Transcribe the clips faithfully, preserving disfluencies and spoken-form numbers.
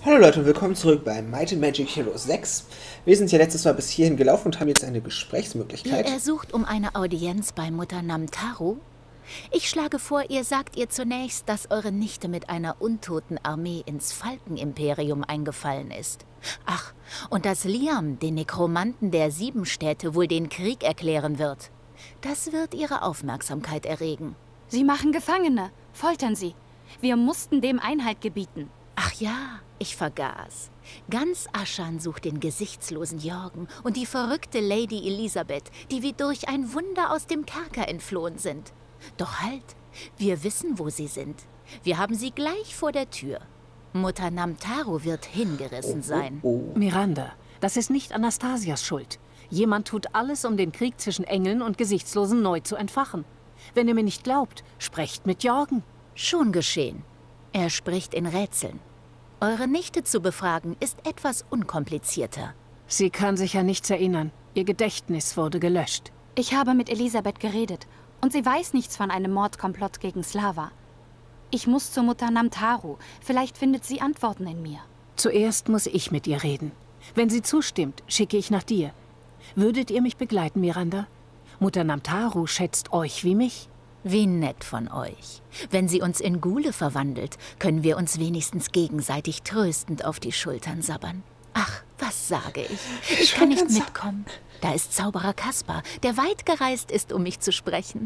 Hallo Leute und willkommen zurück bei Might and Magic Heroes sechs. Wir sind ja letztes Mal bis hierhin gelaufen und haben jetzt eine Gesprächsmöglichkeit. Ihr ersucht um eine Audienz bei Mutter Namtaru? Ich schlage vor, ihr sagt ihr zunächst, dass eure Nichte mit einer untoten Armee ins Falkenimperium eingefallen ist. Ach, und dass Liam, den Nekromanten der Sieben Städte, wohl den Krieg erklären wird. Das wird ihre Aufmerksamkeit erregen. Sie machen Gefangene, foltern sie. Wir mussten dem Einhalt gebieten. Ach ja, ich vergaß. Ganz Aschan sucht den gesichtslosen Jorgen und die verrückte Lady Elisabeth, die wie durch ein Wunder aus dem Kerker entflohen sind. Doch halt, wir wissen, wo sie sind. Wir haben sie gleich vor der Tür. Mutter Namtaru wird hingerissen sein. Oh, oh. Miranda, das ist nicht Anastasias Schuld. Jemand tut alles, um den Krieg zwischen Engeln und Gesichtslosen neu zu entfachen. Wenn ihr mir nicht glaubt, sprecht mit Jorgen. Schon geschehen. Er spricht in Rätseln. Eure Nichte zu befragen ist etwas unkomplizierter. Sie kann sich an nichts erinnern. Ihr Gedächtnis wurde gelöscht. Ich habe mit Elisabeth geredet und sie weiß nichts von einem Mordkomplott gegen Slava. Ich muss zur Mutter Namtaru. Vielleicht findet sie Antworten in mir. Zuerst muss ich mit ihr reden. Wenn sie zustimmt, schicke ich nach dir. Würdet ihr mich begleiten, Miranda? Mutter Namtaru schätzt euch wie mich. Wie nett von euch. Wenn sie uns in Ghule verwandelt, können wir uns wenigstens gegenseitig tröstend auf die Schultern sabbern. Ach, was sage ich? Ich kann nicht mitkommen. Da ist Zauberer Kaspar, der weit gereist ist, um mich zu sprechen.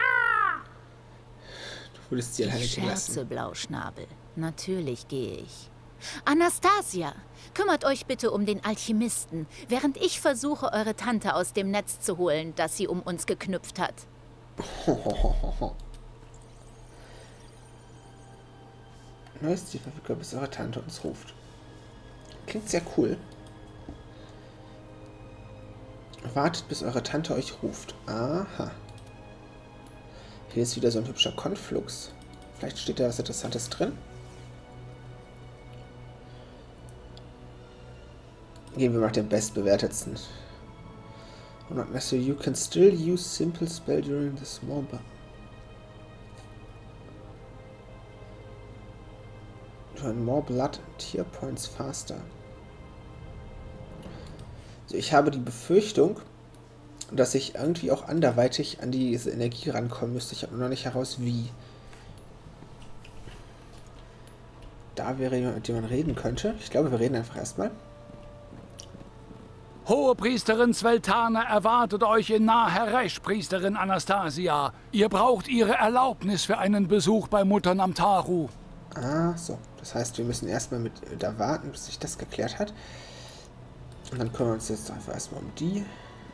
Du wurdest sie alleine Ich gelassen. scherze, Blauschnabel. Natürlich gehe ich. Anastasia, kümmert euch bitte um den Alchemisten, während ich versuche, eure Tante aus dem Netz zu holen, das sie um uns geknüpft hat. Neues Ziel verfügbar, bis eure Tante uns ruft. Klingt sehr cool. Wartet, bis eure Tante euch ruft. Aha. Hier ist wieder so ein hübscher Konflux. Vielleicht steht da was Interessantes drin. Gehen wir nach dem bestbewertetsten. Not necessary. You can still use simple spell during the small bar. To earn more blood and tier points faster. Also ich habe die Befürchtung, dass ich irgendwie auch anderweitig an diese Energie rankommen müsste. Ich habe noch nicht heraus, wie. Da wäre jemand, mit dem man reden könnte. Ich glaube, wir reden einfach erstmal. Hohepriesterin Sveltane erwartet euch in naher Recht, Priesterin Anastasia. Ihr braucht ihre Erlaubnis für einen Besuch bei Mutter Namtaru. Ah, so. Das heißt, wir müssen erstmal mit da warten, bis sich das geklärt hat. Und dann kümmern wir uns jetzt einfach erstmal um die.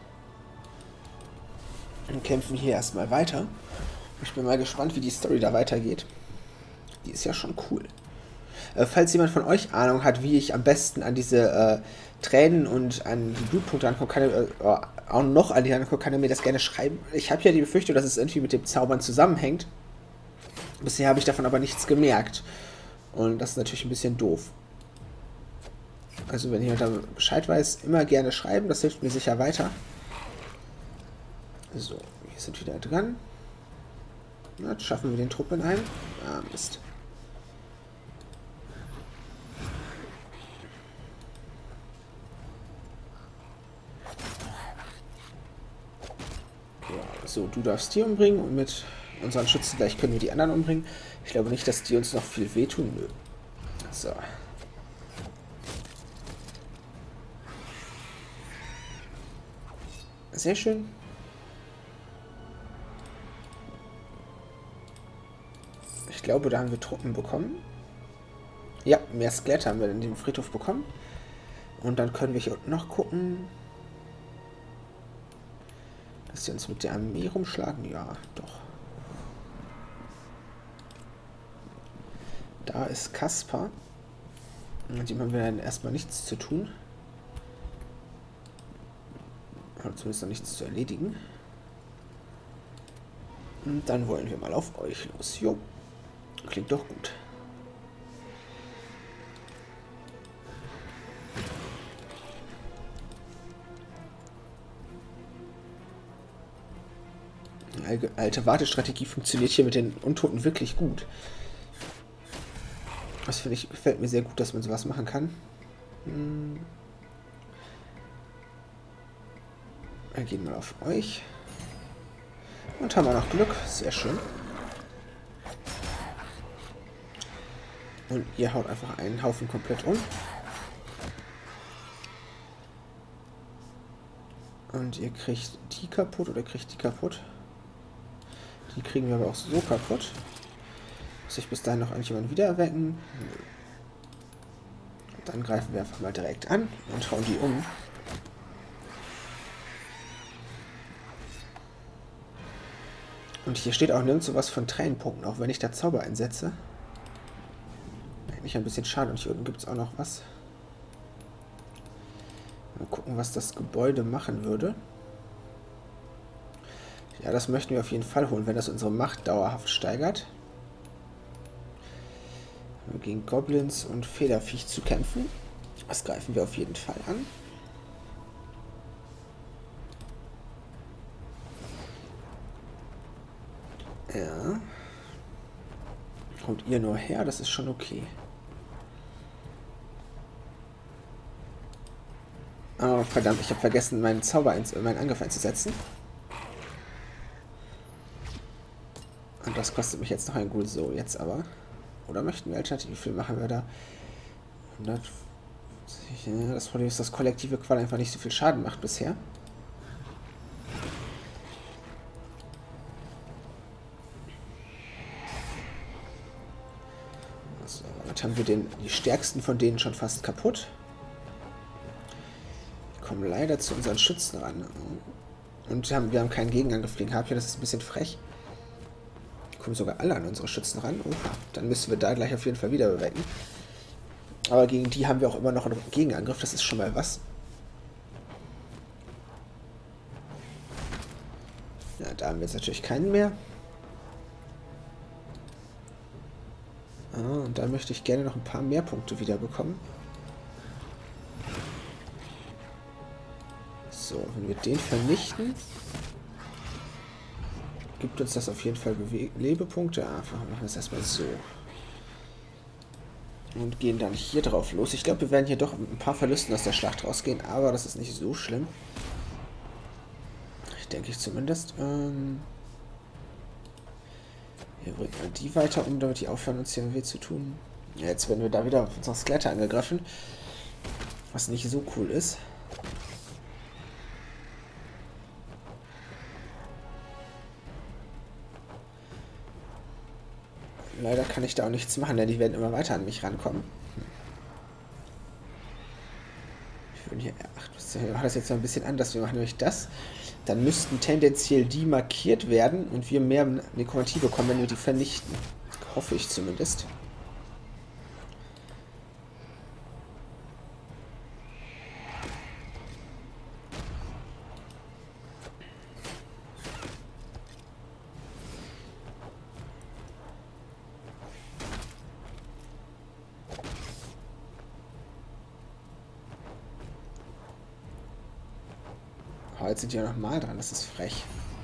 Und kämpfen hier erstmal weiter. Ich bin mal gespannt, wie die Story da weitergeht. Die ist ja schon cool. Äh, falls jemand von euch Ahnung hat, wie ich am besten an diese äh, Tränen und an die Blutpunkte angucken kann, äh, auch noch an die angucken, kann er mir das gerne schreiben. Ich habe ja die Befürchtung, dass es irgendwie mit dem Zaubern zusammenhängt. Bisher habe ich davon aber nichts gemerkt. Und das ist natürlich ein bisschen doof. Also wenn jemand da Bescheid weiß, immer gerne schreiben, das hilft mir sicher weiter. So, wir sind wieder dran. Na, jetzt schaffen wir den Truppen ein. Ah, Mist. So, du darfst die umbringen und mit unseren Schützen gleich können wir die anderen umbringen. Ich glaube nicht, dass die uns noch viel wehtun. Nö. So. Sehr schön. Ich glaube, da haben wir Truppen bekommen. Ja, mehr Skelette haben wir in dem Friedhof bekommen. Und dann können wir hier unten noch gucken. Dass sie uns mit der Armee rumschlagen? Ja, doch. Da ist Kaspar. Mit dem haben wir dann erstmal nichts zu tun. Oder zumindest noch nichts zu erledigen. Und dann wollen wir mal auf euch los. Jo. Klingt doch gut. Die alte Wartestrategie funktioniert hier mit den Untoten wirklich gut. Das finde ich, gefällt mir sehr gut, dass man sowas machen kann. Hm. Wir gehen mal auf euch. Und haben auch noch Glück. Sehr schön. Und ihr haut einfach einen Haufen komplett um. Und ihr kriegt die kaputt oder kriegt die kaputt. Die kriegen wir aber auch so kaputt. Muss ich bis dahin noch irgendjemand wieder erwecken? Dann greifen wir einfach mal direkt an und hauen die um. Und hier steht auch nirgendwo was von Tränenpunkten, auch wenn ich da Zauber einsetze. Eigentlich ein bisschen schade. Und hier unten gibt es auch noch was. Mal gucken, was das Gebäude machen würde. Ja, das möchten wir auf jeden Fall holen, wenn das unsere Macht dauerhaft steigert. Gegen Goblins und Federviech zu kämpfen. Das greifen wir auf jeden Fall an. Ja. Kommt ihr nur her, das ist schon okay. Oh, verdammt, ich habe vergessen, meinen Zauber, meinen Angriff einzusetzen. Und das kostet mich jetzt noch ein Ghoul. So, jetzt aber. Oder möchten wir alternativ? Wie viel machen wir da? hundert. Ja, das Problem ist, dass kollektive Qual einfach nicht so viel Schaden macht bisher. So, damit haben wir den, die stärksten von denen schon fast kaputt. Wir kommen leider zu unseren Schützen ran. Und wir haben, wir haben keinen Gegenangriff gegen Harpia, das ist ein bisschen frech. Kommen sogar alle an unsere Schützen ran. Oh, dann müssen wir da gleich auf jeden Fall wieder bewecken. Aber gegen die haben wir auch immer noch einen Gegenangriff. Das ist schon mal was. Ja, da haben wir jetzt natürlich keinen mehr. Ah, und da möchte ich gerne noch ein paar mehr Punkte wieder bekommen. So, wenn wir den vernichten, gibt uns das auf jeden Fall Bewe Lebepunkte. Ah, wir machen das erstmal so. Und gehen dann hier drauf los. Ich glaube, wir werden hier doch mit ein paar Verlusten aus der Schlacht rausgehen, aber das ist nicht so schlimm. Ich denke ich zumindest. Ähm hier bringen wir die weiter um, damit die aufhören, uns hier weh zu tun. Ja, jetzt werden wir da wieder auf unsere Skelette angegriffen. Was nicht so cool ist. Leider kann ich da auch nichts machen, denn die werden immer weiter an mich rankommen. Ich will hier, ach, wir machen das jetzt mal ein bisschen anders. Wir machen nämlich das. Dann müssten tendenziell die markiert werden und wir mehr Nekromantie bekommen, wenn wir die vernichten. Hoffe ich zumindest. Jetzt sind die ja nochmal dran, das ist frech.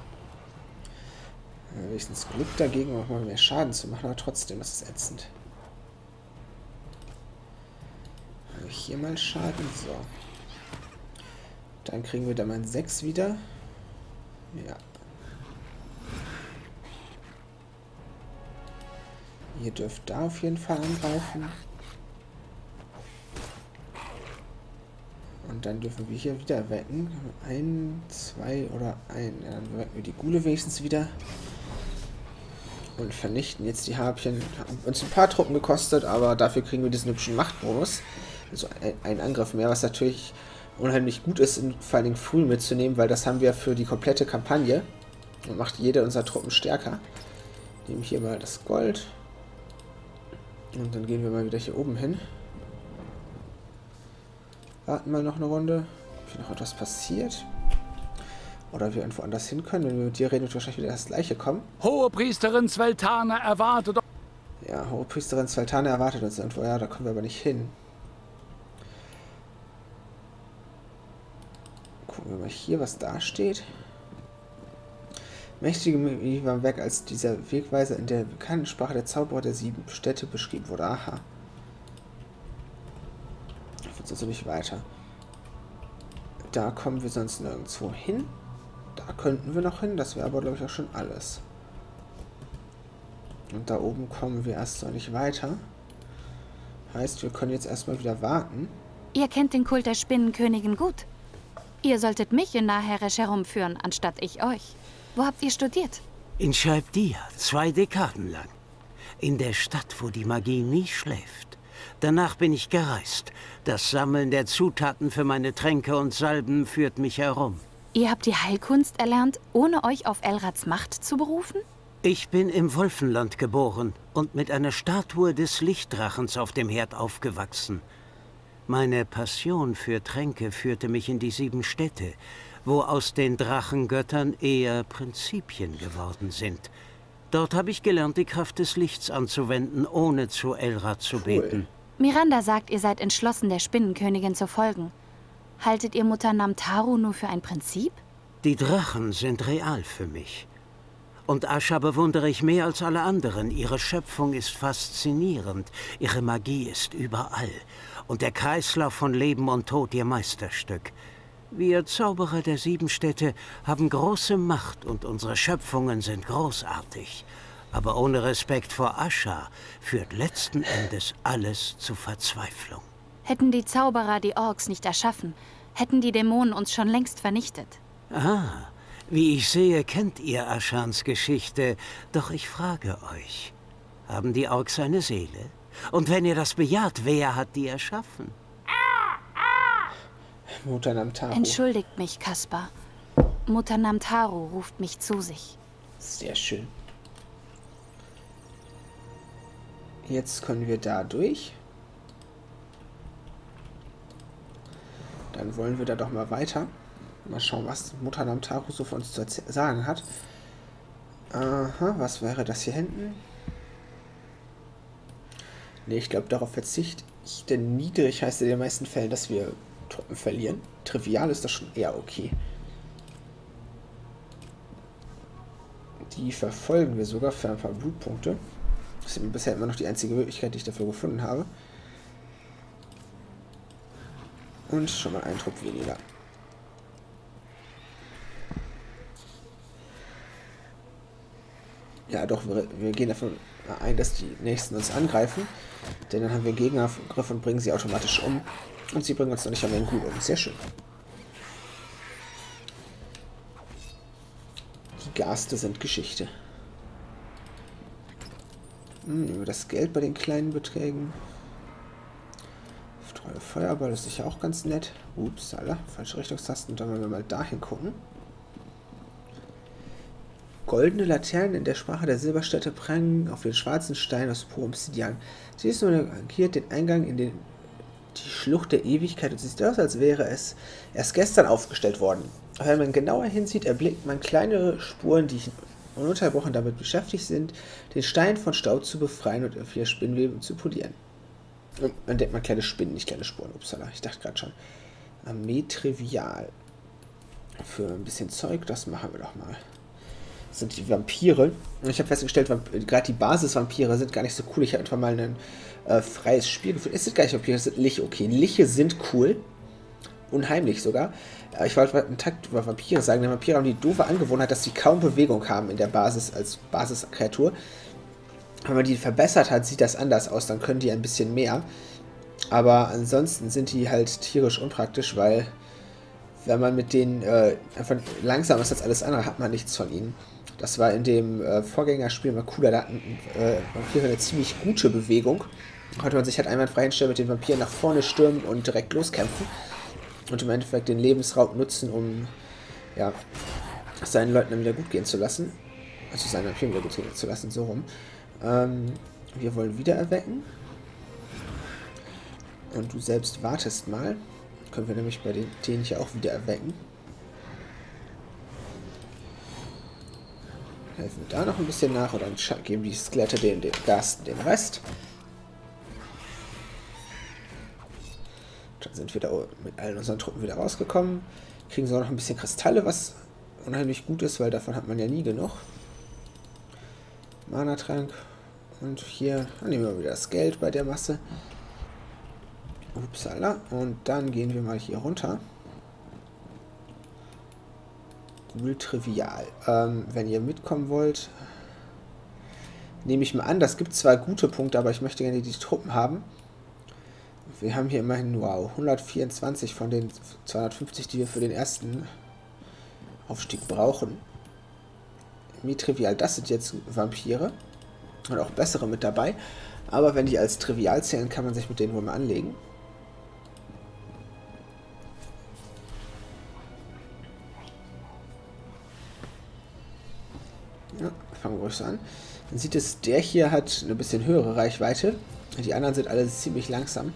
Ja, wenigstens Glück dagegen, um auch mal mehr Schaden zu machen, aber trotzdem, das ist ätzend. Also hier mal Schaden, so. Dann kriegen wir da mal sechs wieder. Ja. Ihr dürft da auf jeden Fall angreifen. Und dann dürfen wir hier wieder wecken. Ein, zwei oder ein. Ja, dann wecken wir die Ghule wenigstens wieder. Und vernichten jetzt die Harpien. Haben uns ein paar Truppen gekostet, aber dafür kriegen wir diesen hübschen Machtbonus. Also ein Angriff mehr, was natürlich unheimlich gut ist, vor allen Dingen früh mitzunehmen, weil das haben wir für die komplette Kampagne. Und macht jede unserer Truppen stärker. Nehmen hier mal das Gold. Und dann gehen wir mal wieder hier oben hin. Warten mal noch eine Runde, ob noch etwas passiert. Oder wir irgendwo anders hin können. Wenn wir mit dir reden, wird wahrscheinlich wieder das Gleiche kommen. Hohepriesterin Zweltane erwartet... Ja, Hohepriesterin Zweltane erwartet uns irgendwo. Ja, da kommen wir aber nicht hin. Gucken wir mal hier, was da steht. Mächtige Magie war weg, als dieser Wegweiser in der bekannten Sprache der Zauberer der sieben Städte beschrieben wurde. Aha. Geht's also nicht weiter. Da kommen wir sonst nirgendwo hin. Da könnten wir noch hin, das wäre aber, glaube ich, auch schon alles. Und da oben kommen wir erst noch nicht weiter. Heißt, wir können jetzt erstmal wieder warten. Ihr kennt den Kult der Spinnenkönigin gut. Ihr solltet mich in Naheresh herumführen, anstatt ich euch. Wo habt ihr studiert? In Shaib-Diya, zwei Dekaden lang. In der Stadt, wo die Magie nie schläft. Danach bin ich gereist. Das Sammeln der Zutaten für meine Tränke und Salben führt mich herum. Ihr habt die Heilkunst erlernt, ohne euch auf Elrads Macht zu berufen? Ich bin im Wolfenland geboren und mit einer Statue des Lichtdrachens auf dem Herd aufgewachsen. Meine Passion für Tränke führte mich in die sieben Städte, wo aus den Drachengöttern eher Prinzipien geworden sind. Dort habe ich gelernt, die Kraft des Lichts anzuwenden, ohne zu Elrad zu beten. Miranda sagt, ihr seid entschlossen, der Spinnenkönigin zu folgen. Haltet ihr Mutter Namtaru nur für ein Prinzip? Die Drachen sind real für mich. Und Asha bewundere ich mehr als alle anderen. Ihre Schöpfung ist faszinierend. Ihre Magie ist überall. Und der Kreislauf von Leben und Tod ihr Meisterstück. Wir Zauberer der sieben Städte haben große Macht und unsere Schöpfungen sind großartig. Aber ohne Respekt vor Asha führt letzten Endes alles zu Verzweiflung. Hätten die Zauberer die Orks nicht erschaffen, hätten die Dämonen uns schon längst vernichtet. Ah, wie ich sehe, kennt ihr Ashans Geschichte. Doch ich frage euch, haben die Orks eine Seele? Und wenn ihr das bejaht, wer hat die erschaffen? Mutter Namtaru. Entschuldigt mich, Kaspar. Mutter Namtaru ruft mich zu sich. Sehr schön. Jetzt können wir da durch. Dann wollen wir da doch mal weiter. Mal schauen, was Mutter Namtaru so für uns zu sagen hat. Aha, was wäre das hier hinten? Ne, ich glaube, darauf verzichte ich, denn niedrig heißt in den meisten Fällen, dass wir Truppen verlieren. Trivial ist das schon eher okay. Die verfolgen wir sogar für ein paar Blutpunkte. Das ist bisher immer noch die einzige Möglichkeit, die ich dafür gefunden habe. Und schon mal ein Trupp weniger. Ja, doch, wir, wir gehen davon ein, dass die Nächsten uns angreifen. Denn dann haben wir Gegnergriff und bringen sie automatisch um. Und sie bringen uns noch nicht einmal gut um. Sehr schön. Die Gaste sind Geschichte. Hm, über das Geld bei den kleinen Beträgen. Treue Feuerball ist sicher auch ganz nett. Ups, alle. Falsche Richtungstasten. Dann wollen wir mal dahin gucken. Goldene Laternen in der Sprache der Silberstädte prangen auf den schwarzen Stein aus purem Obsidian. Sie ist nur markiert den Eingang in den, die Schlucht der Ewigkeit und sieht aus, als wäre es erst gestern aufgestellt worden. Aber wenn man genauer hinsieht, erblickt man kleine Spuren, die ununterbrochen damit beschäftigt sind, den Stein von Staub zu befreien und vier Spinnweben zu polieren. Und man denkt mal kleine Spinnen, nicht kleine Spuren. Upsala, ich dachte gerade schon. Armee trivial. Für ein bisschen Zeug, das machen wir doch mal. Das sind die Vampire. Und ich habe festgestellt, gerade die Basis-Vampire sind gar nicht so cool. Ich habe einfach mal ein äh, freies Spiel geführt. Es sind gar nicht Vampire, es sind Liche. Okay, Liche sind cool. Unheimlich sogar. Äh, ich wollte einen Takt über Vampire sagen. Die Vampire haben die doofe Angewohnheit, dass sie kaum Bewegung haben in der Basis als Basiskreatur. Wenn man die verbessert hat, sieht das anders aus. Dann können die ein bisschen mehr. Aber ansonsten sind die halt tierisch unpraktisch, weil wenn man mit denen äh, einfach langsam ist als alles andere, hat man nichts von ihnen. Das war in dem äh, Vorgängerspiel mal cooler. Da hatten äh, Vampire eine ziemlich gute Bewegung. Konnte man sich halt einwandfrei hinstellen, mit den Vampiren nach vorne stürmen und direkt loskämpfen. Und im Endeffekt den Lebensraum nutzen, um ja, seinen Leuten wieder gut gehen zu lassen. Also seinen Vampiren wieder gut gehen zu lassen, so rum. Ähm, wir wollen wieder erwecken. Und du selbst wartest mal. Können wir nämlich bei den, denen hier auch wieder erwecken. Helfen wir da noch ein bisschen nach und dann geben die Skelette den, den Gasten den Rest. Dann sind wir da mit allen unseren Truppen wieder rausgekommen. Kriegen so noch ein bisschen Kristalle, was unheimlich gut ist, weil davon hat man ja nie genug. Mana-Trank. Und hier nehmen wir wieder das Geld bei der Masse. Upsala. Und dann gehen wir mal hier runter. Ghoul Trivial. Ähm, wenn ihr mitkommen wollt, nehme ich mal an, das gibt zwar gute Punkte, aber ich möchte gerne die Truppen haben. Wir haben hier immerhin, wow, hundertvierundzwanzig von den zweihundertfünfzig, die wir für den ersten Aufstieg brauchen. Wie trivial, das sind jetzt Vampire. Und auch bessere mit dabei. Aber wenn die als trivial zählen, kann man sich mit denen wohl mal anlegen. Ja, fangen wir ruhig so an. Dann sieht es, der hier hat eine bisschen höhere Reichweite. Die anderen sind alle ziemlich langsam.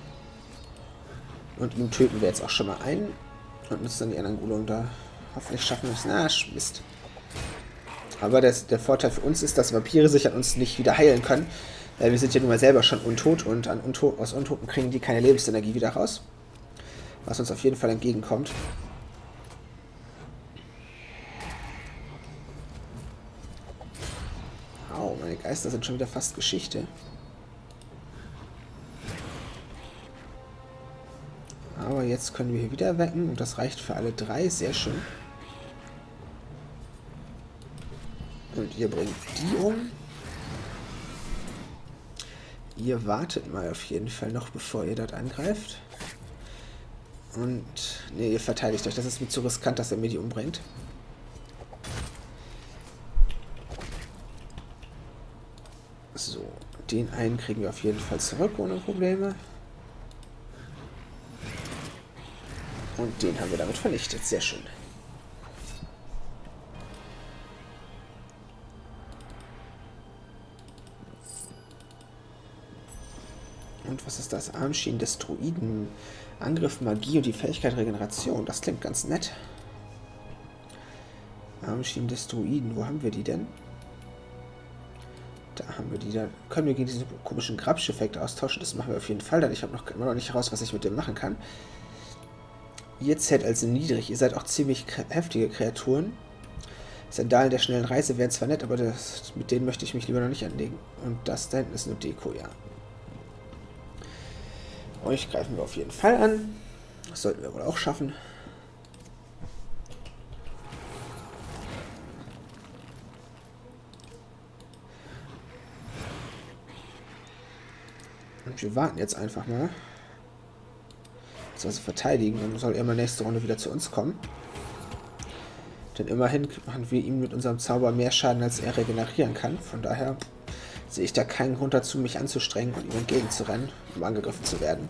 Und ihn töten wir jetzt auch schon mal ein. Und nutzen dann die anderen Gule. Und da hoffentlich schaffen wir es. Na, Mist. Aber das, der Vorteil für uns ist, dass Vampire sich an uns nicht wieder heilen können. Weil wir sind ja nun mal selber schon untot. Und an Untot, aus Untoten kriegen die keine Lebensenergie wieder raus. Was uns auf jeden Fall entgegenkommt. Au, meine Geister sind schon wieder fast Geschichte. Aber jetzt können wir hier wieder wecken. Und das reicht für alle drei. Sehr schön. Und ihr bringt die um. Ihr wartet mal auf jeden Fall noch, bevor ihr dort angreift. Und, ne, ihr verteidigt euch. Das ist mir zu riskant, dass er mir die umbringt. So, den einen kriegen wir auf jeden Fall zurück, ohne Probleme. Und den haben wir damit vernichtet. Sehr schön. Und was ist das? Armschienen des Druiden. Angriff, Magie und die Fähigkeit Regeneration. Das klingt ganz nett. Armschienen des Druiden. Wo haben wir die denn? Da haben wir die. Da können wir gegen diesen komischen Grabsch-Effekt austauschen. Das machen wir auf jeden Fall. Denn ich habe noch immer noch nicht heraus, was ich mit dem machen kann. Ihr zählt also niedrig. Ihr seid auch ziemlich heftige Kreaturen. Sandalen der schnellen Reise wären zwar nett, aber das, mit denen möchte ich mich lieber noch nicht anlegen. Und das da hinten ist nur Deko, ja. Euch greifen wir auf jeden Fall an. Das sollten wir wohl auch schaffen. Und wir warten jetzt einfach mal. Also verteidigen, dann soll er mal nächste Runde wieder zu uns kommen. Denn immerhin machen wir ihm mit unserem Zauber mehr Schaden, als er regenerieren kann. Von daher sehe ich da keinen Grund dazu, mich anzustrengen und ihm entgegenzurennen, um angegriffen zu werden.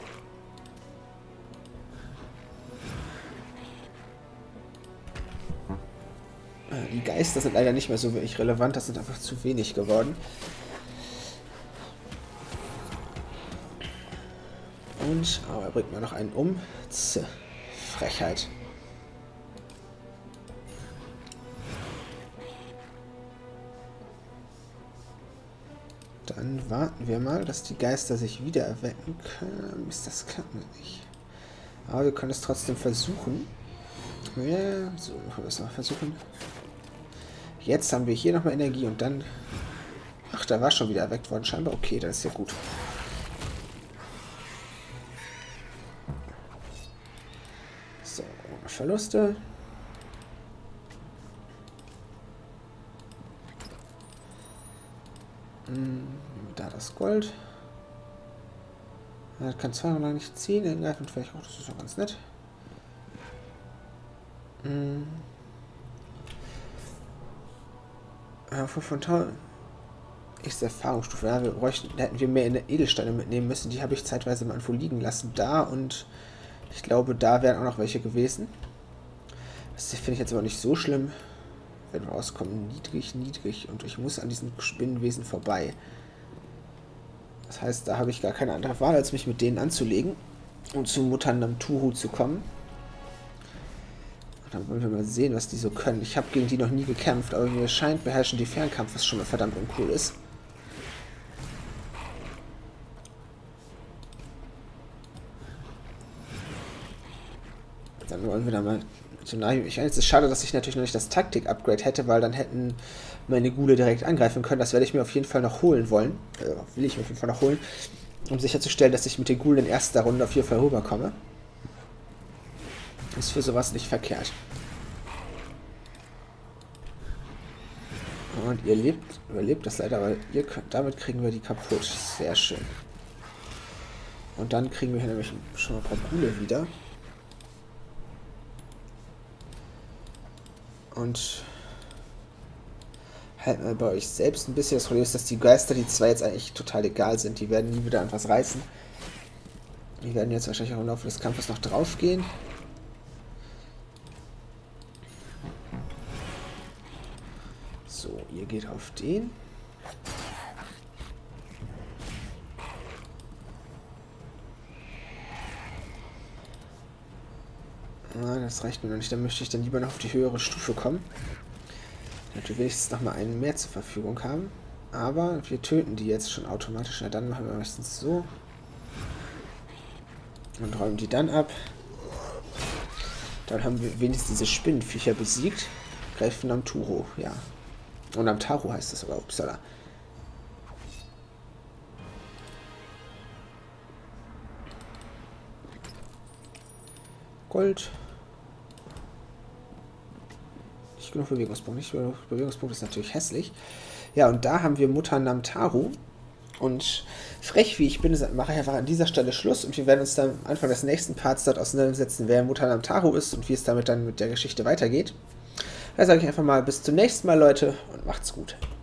Die Geister sind leider nicht mehr so wirklich relevant, das sind einfach zu wenig geworden. Und, aber er bringt mir noch einen um. Tse, Frechheit. Dann warten wir mal, dass die Geister sich wieder erwecken können. Mist, das klappt nicht. Aber wir können es trotzdem versuchen. Ja, so, machen wir es mal versuchen. Jetzt haben wir hier nochmal Energie und dann... Ach, da war schon wieder erweckt worden, scheinbar. Okay, das ist ja gut. So, ohne Verluste. Hm, da das Gold. Er kann zweimal lang nicht ziehen, angreifen vielleicht auch, das ist doch ganz nett. Hm. Ja, von Tau ist Erfahrungsstufe. Ja, wir bräuchten, da hätten wir mehr in der Edelsteine mitnehmen müssen. Die habe ich zeitweise mal irgendwo liegen lassen. Da und ich glaube, da wären auch noch welche gewesen. Das finde ich jetzt aber nicht so schlimm. Wenn wir rauskommen, niedrig, niedrig. Und ich muss an diesen Spinnenwesen vorbei. Das heißt, da habe ich gar keine andere Wahl, als mich mit denen anzulegen. Und zu Mutter Namturu zu kommen. Dann wollen wir mal sehen, was die so können. Ich habe gegen die noch nie gekämpft, aber mir scheint, beherrschen die Fernkampf, was schon mal verdammt uncool ist. Dann wollen wir da mal so nah. Ich meine, es ist schade, dass ich natürlich noch nicht das Taktik-Upgrade hätte, weil dann hätten meine Ghule direkt angreifen können. Das werde ich mir auf jeden Fall noch holen wollen. Äh, will ich mir auf jeden Fall noch holen. um sicherzustellen, dass ich mit den Ghoulen in erster Runde auf jeden Fall rüberkomme. Ist für sowas nicht verkehrt. Und ihr lebt, überlebt das leider, weil ihr könnt, damit kriegen wir die kaputt. Sehr schön. Und dann kriegen wir hier nämlich schon ein paar Ghule wieder. Und halt mal bei euch selbst ein bisschen. Das Problem ist, dass die Geister, die zwei jetzt eigentlich total egal sind. Die werden nie wieder an was reißen. Die werden jetzt wahrscheinlich auch im Laufe des Kampfes noch draufgehen. So, ihr geht auf den. Ah, das reicht mir noch nicht. Dann möchte ich dann lieber noch auf die höhere Stufe kommen. Damit wir wenigstens noch mal einen mehr zur Verfügung haben. Aber wir töten die jetzt schon automatisch. Na, dann machen wir meistens so. Und räumen die dann ab. Dann haben wir wenigstens diese Spinnenviecher besiegt. Greifen Namtaro, ja. Und Namtaro heißt das sogar, upsala. Gold. Nicht genug Bewegungspunkt. Nicht genug Bewegungspunkt ist natürlich hässlich. Ja, und da haben wir Mutter Namtaro. Und frech wie ich bin, mache ich einfach an dieser Stelle Schluss. Und wir werden uns dann am Anfang des nächsten Parts dort auseinandersetzen, wer Mutter Namtaro ist und wie es damit dann mit der Geschichte weitergeht. Da sage ich einfach mal bis zum nächsten Mal, Leute, und macht's gut.